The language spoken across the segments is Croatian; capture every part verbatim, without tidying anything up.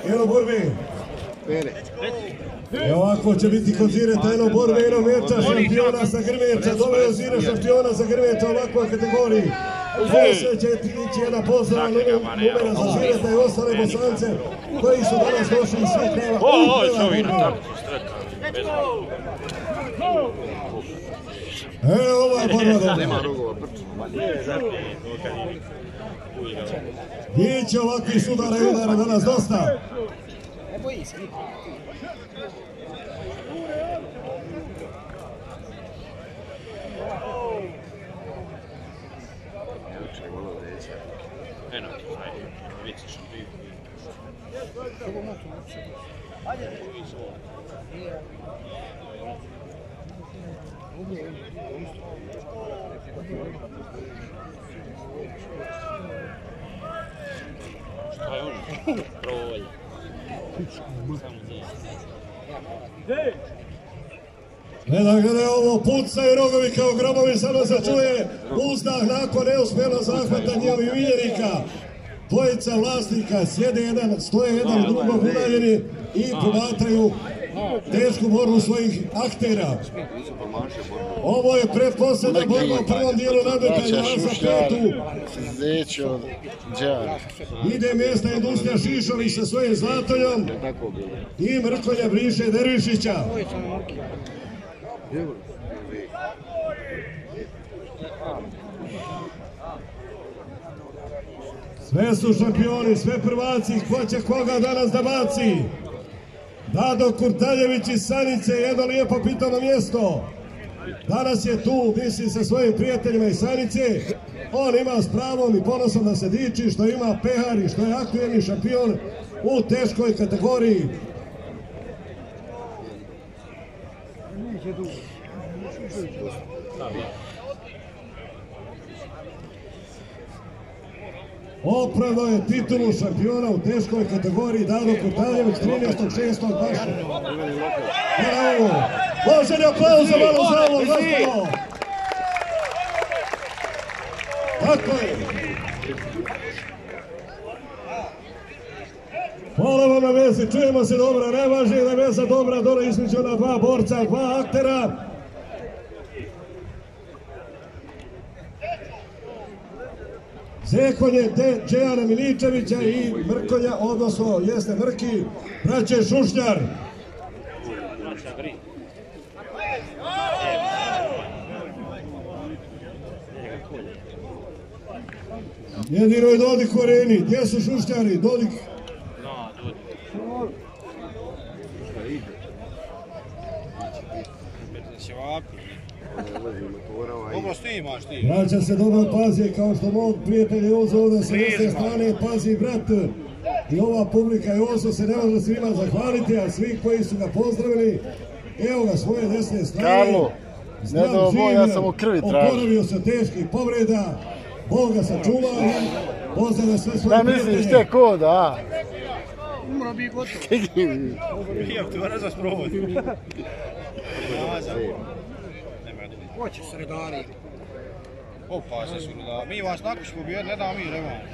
Eno borbe. I ovako će biti konzireta eno borbe, eno meča šampiona sa Grmeča, dole ozira šampiona sa Grmeča u ovakvoj kategoriji. Poslije će ići jedna pozdrava numera za Zireta i ostale Bosance koji su danas došli iz svih krajeva. O, čovjek, tako streka. Evo ova borba dobra. Biće ovakvih sudara i udara danas dosta. Ne boji se niko. Eno, ajde, vidite što bi. Ajde. Šta je ono? Provolje. Samo Gledaj, gledaj ovo, pucaju rogovi kao grobovi, samo se čuje uzdah nakon neuspjelog zahvata njihovih miljenika. Dvojica vlasnika sjede jedan, stoje jedan drugog udaljeni i promatraju tešku borbu svojih aktera. Ovo je pretposljedna borba u prvom dijelu nadmetanja za petu. Ide mjesta Industrija Šišović sa svojim Zlatoljom i Mrkonja briše Dervišića. Sve su šampioni, sve prvaci, ko će koga danas da baci. Dado Kurtaljević iz Sanice, jedno lijepo pitano mjesto. Danas je tu, misli sa svojim prijateljima iz Sanice. On ima s pravom i ponosom da se diči što ima pehar i što je aktuelni šampion u teškoj kategoriji. Opravdao je titulu šampiona u teškoj kategoriji Dado Kurtaljević trinaestog šestog baš. Bravo! Možete aplauza malo za ovo, gospodo! Tako je! Hvala vam na vezi, čujemo se dobra, najvažnije da je veza dobra dole između ona dva borca, dva aktera. Zekonje Dejana Miličevića i Mrkonja, odnosno jeste Mrki, braće Šušnjar. Jedino je Dodik u areni. Gdje su Šušnjari? Dodik? Dobro snimaš ti. Vraća se dobro pazi, kao što mog prijatelja Jozo ovdje sa desne strane pazi brat. I ova publika Jozo se ne može svima zahvaliti, a svi koji su ga pozdravili, evo ga svoje desne strane. Karlo, ne da ovo, ja sam u krvi tražio. Oporavio se teških povreda, Bog ga sačuvao i pozdravlja sve svoje prijatelje. Da misliš te ko, da? Umro bi gotovo. Ijem, ti ne znaš provodi. Hoće sredari. Opa, se sredari. Mi vas nakon ćemo bijeti, ne da mi revanš.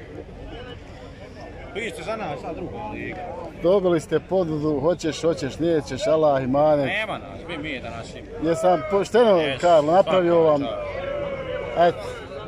Vi ste za nas, sad druga liga. Dobili ste ponudu, hoćeš, hoćeš, nećeš, Allah i manek. Nema nas, vi mi je da nas ima. Jesam pošteno, Karlo, napravio vam. Eto.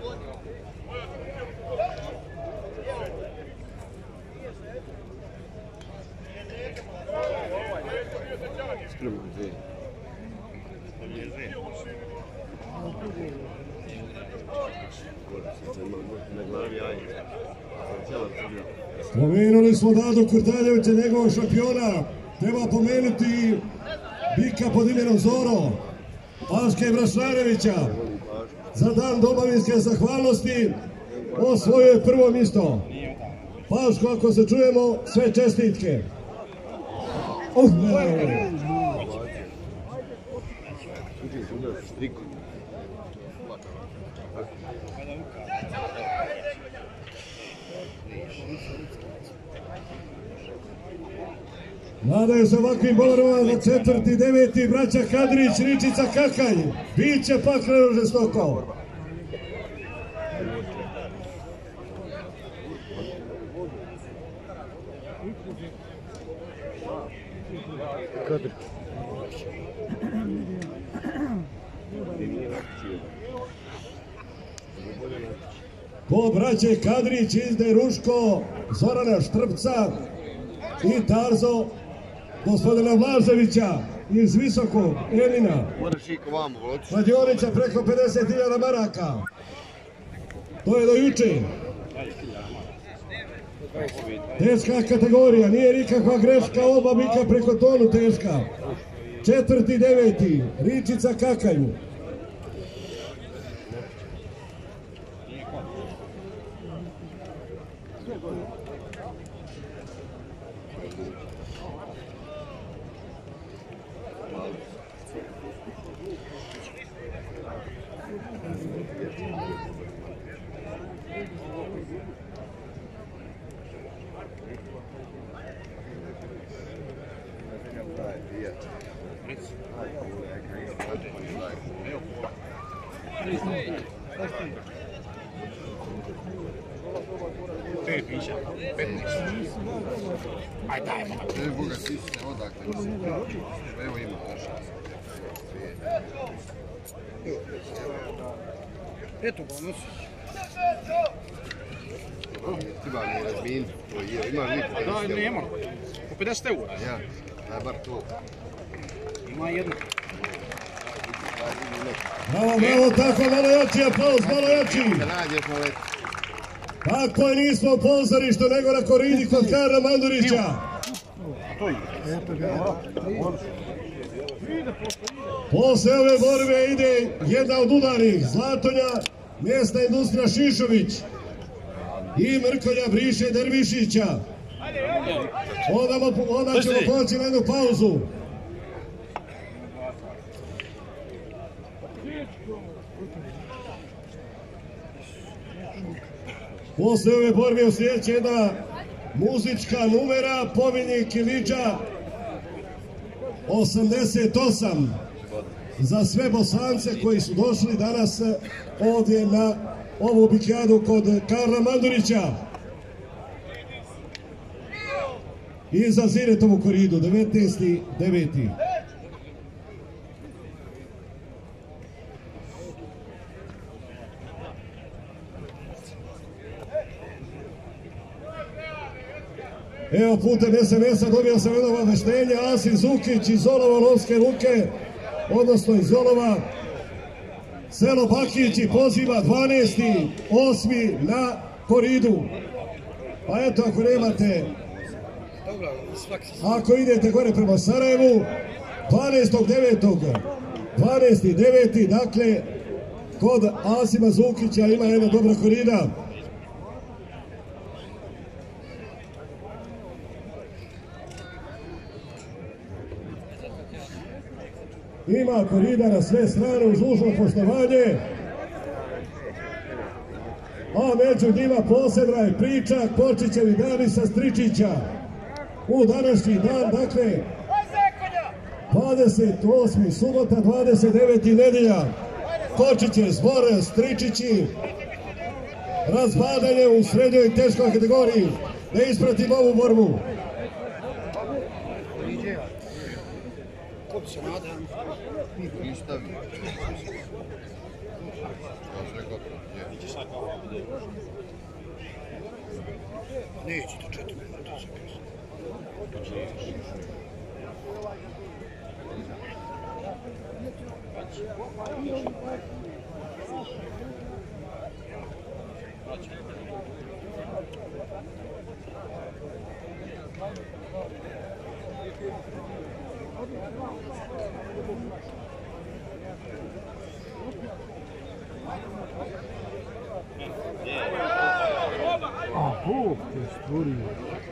Spomenuli smo Dadu Kurtaljevića, njegovog šampiona. Treba pomenuti bika pod imenom Zoro, Paška Ibrašarevića. Za dan domovinske zahvalnosti osvojio je prvo mjesto. Paško, ako se čujemo, sve čestitke. Oh, ne. Nadaju se ovakvim borbama za četvrti, deveti, braća Kadrić, Ričica, Kakalj. Biće pakleno žestoko. Kadri. Po braće Kadrić izde Ruško, Zorana Štrpca i Tarzo gospodina Vlaževića iz Visokog Elina. Kladionica preko pedeset hiljada maraka. To je do juče. Teška kategorija, nije nikakva greška, oba bika preko tonu teška. Četvrti, deveti, Ričica Kakanj. Ajde, dajmo. Evo ga sisne, odakle. Evo ima naša. Eto ga nosi. Treba mi razmin, to je, ima li po pedeset eura? Da, nema. Po pedeset eura. Ja, daj bar to. Ima jedno. Bravo, bravo, tako, malo jači aplauz, malo jači. Da nađeš na leti. Tako je, nismo u pozorištu, nego na Koridi kod Karla Mandurića. Posle ove borbe ide jedna od udarnih, Zlatonja, mjesna industrija Šišović i Mrkonja Briše Dervišića. Onda, onda ćemo poći na jednu pauzu. Posle ove borbe uslijedeće jedna muzička numera, pobjednik Iliđa osamdeset osam za sve Bosance koji su došli danas ovdje na ovu bikijadu kod Karla Mandurića i za Ziretovu Koridu, devetnaesti deveti. Evo putem es em es-a dobio sam jedno obaveštenje, Asin Zukić iz Olova Lovske ruke, odnosno iz Olova, selo Bakići poziva dvanaesti osmi na Koridu. Pa eto, ako nemate, ako idete gore prema Sarajevu, dvanaestog devetog, dvanaesti deveti, dakle, kod Asima Zukića ima jedna dobra korida. Ima korida na sve strane uz dužno poštovanje, a među njima posebna je priča Kočićevi dani sa Stričića. U današnji dan, dakle, dvadeset osmi subota, dvadeset deveti nedjelja, Kočiće zbor, Stričići, razbadanje u srednjoj i teškoj kategoriji. Da ispratimo ovu borbu. Kod se nada. Ništa vi. Neće to četiri minuta. A, Bog te stvorio.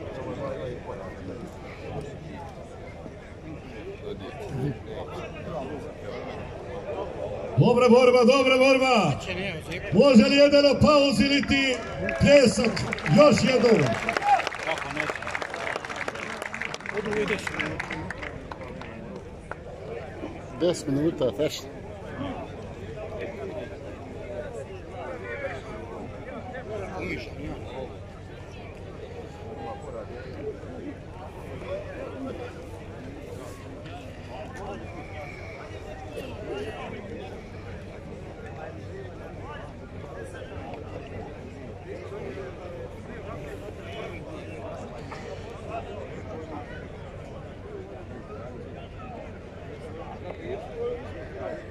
Dobra borba, dobra borba. Može li jedan na pauzi ili ti pljesak? Još jednom. deset minuta, fešno.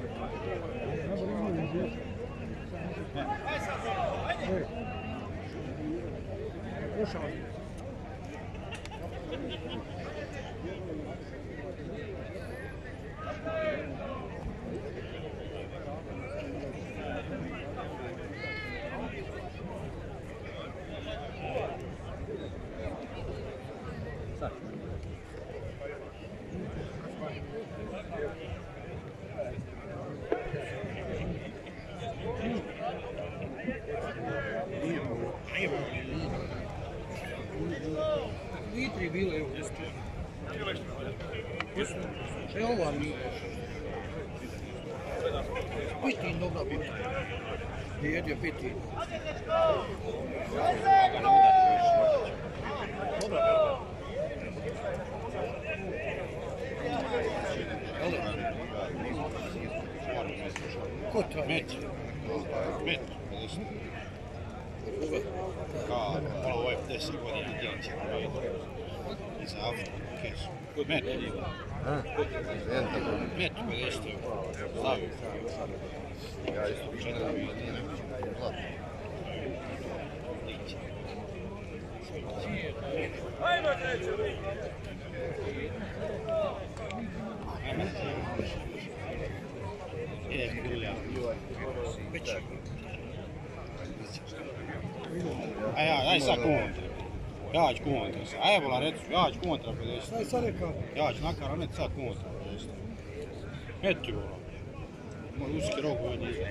Litri je bilo, evo, deset. Evo ova mi. Pitin, dobra pitin. Jedio pitin. Dobra. Ko to? Met. Met. Kao, ovo je deset godina djelića na vidu. I za Afriku, kesu. Met. Met, pedeset euro. Stavio. Četiri godina. E, kurlja. A ja, daj sad kontra. Ja ću kontra sad. A evo la recu, ja ću kontra pedeset. Šta je sad rekao? Ja ću nakara, ne sad kontra pedeset. Eto bola. Moj uski rog od njih.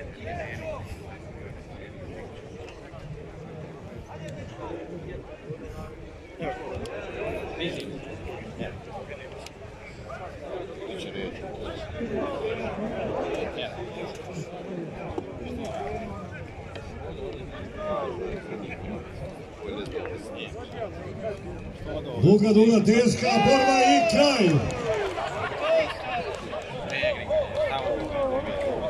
Evo. Vizi. Evo. Neće reći. Evo. Duga, duga, teška borba i kraj. Ne, tamo.